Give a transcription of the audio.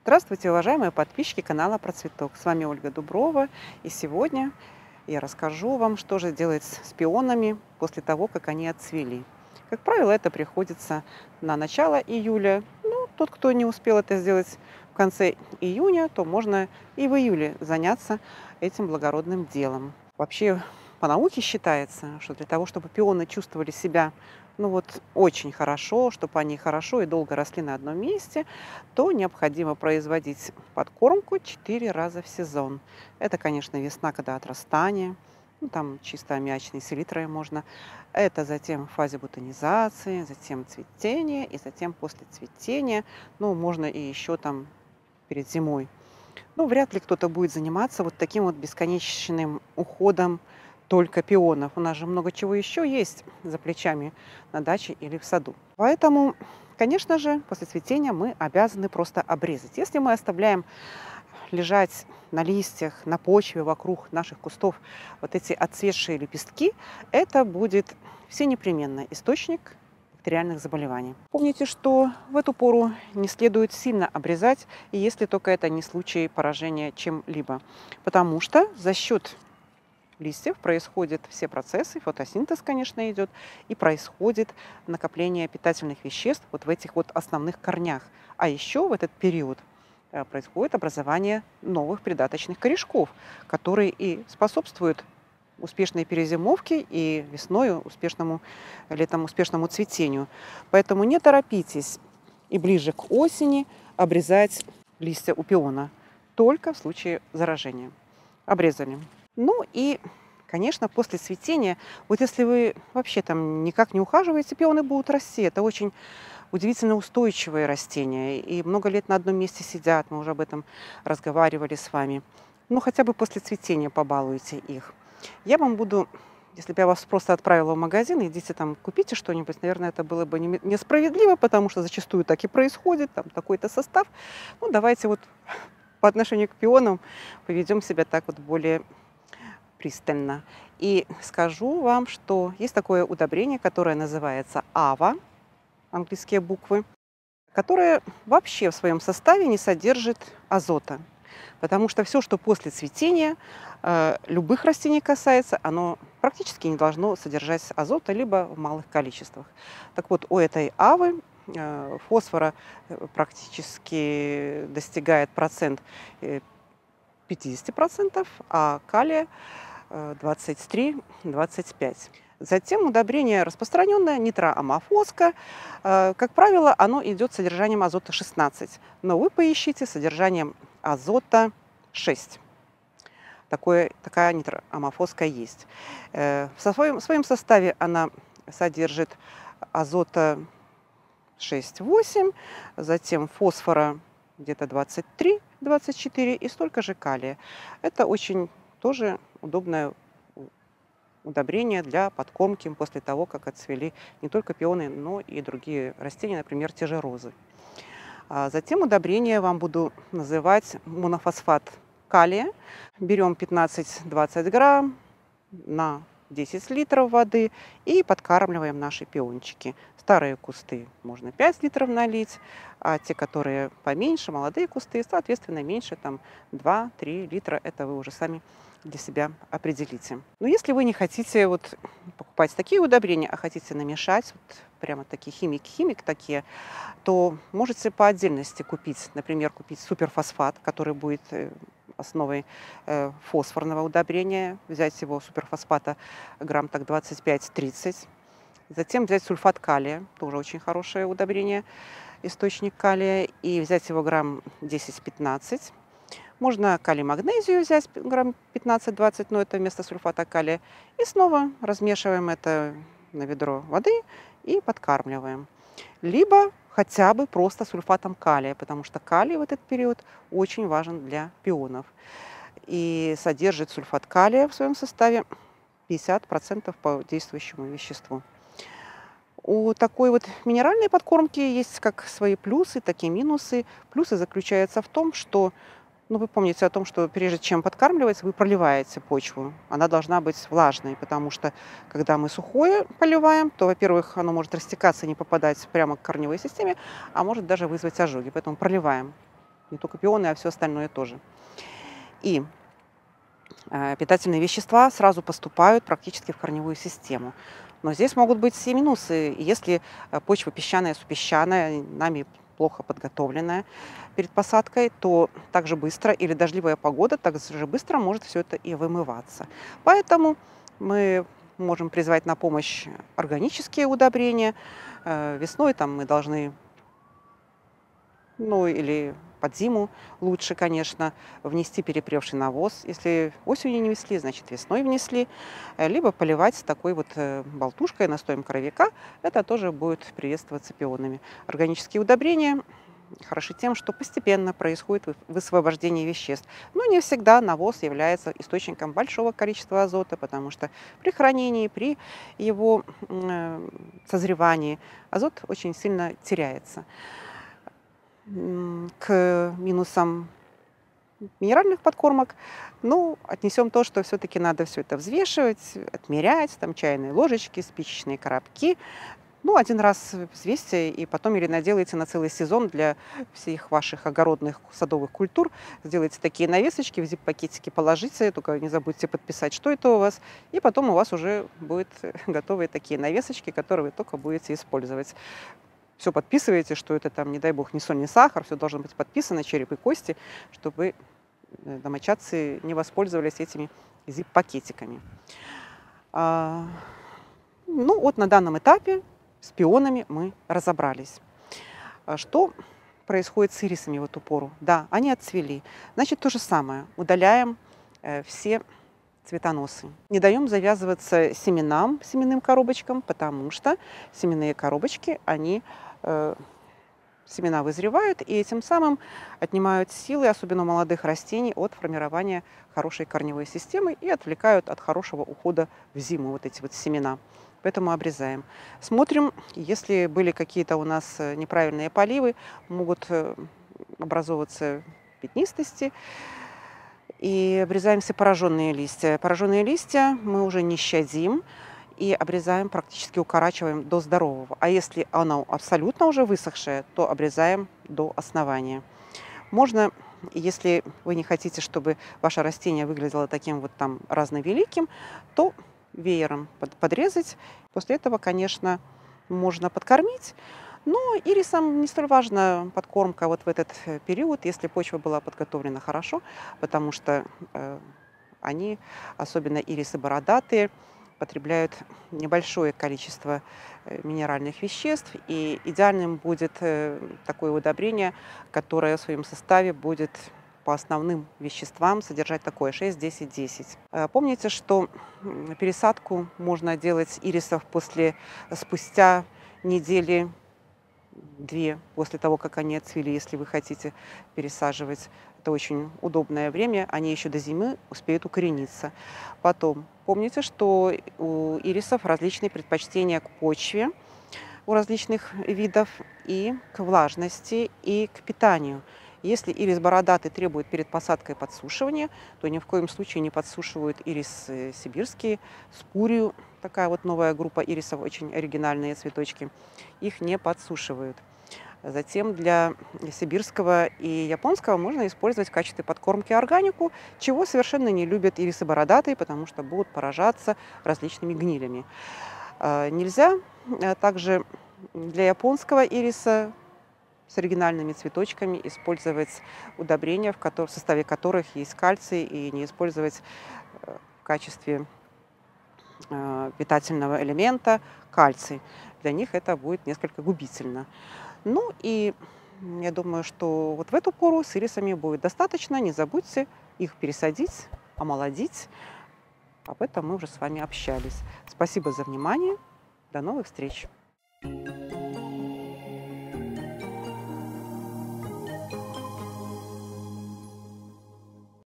Здравствуйте, уважаемые подписчики канала Про Цветок. С вами Ольга Дуброва. И сегодня я расскажу вам, что же делать с пионами после того, как они отцвели. Как правило, это приходится на начало июля. Ну, тот, кто не успел это сделать в конце июня, то можно и в июле заняться этим благородным делом. Вообще, по науке считается, что для того, чтобы пионы чувствовали себя очень хорошо, чтобы они хорошо и долго росли на одном месте, то необходимо производить подкормку 4 раза в сезон. Это, конечно, весна, когда отрастание, там чисто аммиачной селитрой можно. Это затем в фазе бутонизации, затем цветение, и затем после цветения, можно и еще там перед зимой. Вряд ли кто-то будет заниматься вот таким вот бесконечным уходом только пионов. У нас же много чего еще есть за плечами на даче или в саду. Поэтому, конечно же, после цветения мы обязаны просто обрезать. Если мы оставляем лежать на листьях, на почве вокруг наших кустов вот эти отцветшие лепестки, это будет всенепременно источник бактериальных заболеваний. Помните, что в эту пору не следует сильно обрезать, и если только это не случай поражения чем-либо. Потому что за счет листьев происходят все процессы, фотосинтез, конечно, идет, и происходит накопление питательных веществ вот в этих вот основных корнях. А еще в этот период происходит образование новых придаточных корешков, которые и способствуют успешной перезимовке и весной летом успешному цветению. Поэтому не торопитесь и ближе к осени обрезать листья у пиона, только в случае заражения. Обрезали. И, конечно, после цветения, вот если вы вообще там никак не ухаживаете, пионы будут расти. Это очень удивительно устойчивые растения и много лет на одном месте сидят. Мы уже об этом разговаривали с вами. Хотя бы после цветения побалуйте их. Я вам буду, если бы я вас просто отправила в магазин, идите там, купите что-нибудь, наверное, это было бы несправедливо, потому что зачастую так и происходит, там такой-то состав. Давайте вот по отношению к пионам поведем себя так вот более пристально. И скажу вам, что есть такое удобрение, которое называется АВА, английские буквы, которое вообще в своем составе не содержит азота. Потому что все, что после цветения любых растений касается, оно практически не должно содержать азота, либо в малых количествах. Так вот, у этой авы фосфора практически достигает процент 50%, а калия 23-25%. Затем удобрение распространенное, нитроамофоска. Как правило, оно идет с содержанием азота 16, но вы поищите с содержанием азота 6. Такая нитроамофоска есть. В своем составе она содержит азота 6-8, затем фосфора где-то 23-24 и столько же калия. Это очень тоже удобное удобрение для подкормки после того, как отцвели не только пионы, но и другие растения, например, те же розы. Затем удобрение вам буду называть монофосфат калия. Берем 15-20 грамм на 10 литров воды и подкармливаем наши пиончики. Старые кусты можно 5 литров налить, а те, которые поменьше, молодые кусты, соответственно, меньше, там 2-3 литра. Это вы уже сами для себя определите. Но если вы не хотите покупать такие удобрения, а хотите намешать, прямо такие химик такие, то можете по отдельности купить, например, суперфосфат, который будет основой фосфорного удобрения, взять его суперфосфата грамм так 25-30. Затем взять сульфат калия, тоже очень хорошее удобрение, источник калия, и взять его грамм 10-15. Можно калий-магнезию взять грамм 15-20, но это вместо сульфата калия. И снова размешиваем это на ведро воды и подкармливаем. Либо хотя бы просто сульфатом калия, потому что калий в этот период очень важен для пионов. И содержит сульфат калия в своем составе 50% по действующему веществу. У такой вот минеральной подкормки есть как свои плюсы, так и минусы. Плюсы заключаются в том, что вы помните о том, что прежде чем подкармливать, вы проливаете почву. Она должна быть влажной, потому что когда мы сухое поливаем, то, во-первых, оно может растекаться, не попадать прямо к корневой системе, а может даже вызвать ожоги. Поэтому проливаем не только пионы, а все остальное тоже. И питательные вещества сразу поступают практически в корневую систему. Но здесь могут быть и минусы. Если почва песчаная, супесчаная, нами плохо подготовленная перед посадкой, то так же быстро, или дождливая погода, так же быстро может все это и вымываться. Поэтому мы можем призвать на помощь органические удобрения. Весной там мы должны, ну или под зиму лучше, конечно, внести перепревший навоз. Если осенью не внесли, значит весной внесли. Либо поливать такой вот болтушкой, настоем коровика. Это тоже будет приветствоваться пионами. Органические удобрения хороши тем, что постепенно происходит высвобождение веществ. Но не всегда навоз является источником большого количества азота, потому что при хранении, при его созревании азот очень сильно теряется. К минусам минеральных подкормок, ну, отнесем то, что все-таки надо все это взвешивать, отмерять, там чайные ложечки, спичечные коробки. Ну, один раз взвесьте, и потом или наделайте на целый сезон для всех ваших огородных садовых культур. Сделайте такие навесочки, в зип-пакетики положите, только не забудьте подписать, что это у вас. И потом у вас уже будут готовые такие навесочки, которые вы только будете использовать. Все подписываете, что это там, не дай бог, ни соль, ни сахар, все должно быть подписано, череп и кости, чтобы домочадцы не воспользовались этими зип-пакетиками. Ну вот на данном этапе с пионами мы разобрались. Что происходит с ирисами в эту пору? Да, они отцвели. Значит, то же самое. Удаляем все цветоносы. Не даем завязываться семенам, семенным коробочкам, потому что семенные коробочки, семена вызревают и этим самым отнимают силы, особенно у молодых растений, от формирования хорошей корневой системы и отвлекают от хорошего ухода в зиму вот эти вот семена. Поэтому обрезаем. Смотрим, если были какие-то у нас неправильные поливы, могут образовываться пятнистости. И обрезаем все пораженные листья. Пораженные листья мы уже не щадим и обрезаем, практически укорачиваем до здорового. А если оно абсолютно уже высохшее, то обрезаем до основания. Можно, если вы не хотите, чтобы ваше растение выглядело таким вот там разновеликим, то веером подрезать. После этого, конечно, можно подкормить. Но ирисам не столь важна подкормка вот в этот период, если почва была подготовлена хорошо, потому что они, особенно ирисы бородатые, потребляют небольшое количество минеральных веществ, и идеальным будет такое удобрение, которое в своем составе будет по основным веществам содержать такое 6-10-10. Помните, что пересадку можно делать ирисов спустя недели 2 после того, как они отцвели, если вы хотите пересаживать. Это очень удобное время, они еще до зимы успеют укорениться. Потом, помните, что у ирисов различные предпочтения к почве, у различных видов, и к влажности, и к питанию. Если ирис бородатый требует перед посадкой подсушивания, то ни в коем случае не подсушивают ирисы сибирские, спурию, такая вот новая группа ирисов, очень оригинальные цветочки, их не подсушивают. Затем для сибирского и японского можно использовать в качестве подкормки органику, чего совершенно не любят ирисы бородатые, потому что будут поражаться различными гнилями. Нельзя также для японского ириса с оригинальными цветочками использовать удобрения, в составе которых есть кальций, и не использовать в качестве питательного элемента кальций. Для них это будет несколько губительно. Ну и я думаю, что вот в эту пору с ирисами будет достаточно. Не забудьте их пересадить, омолодить. Об этом мы уже с вами общались. Спасибо за внимание. До новых встреч.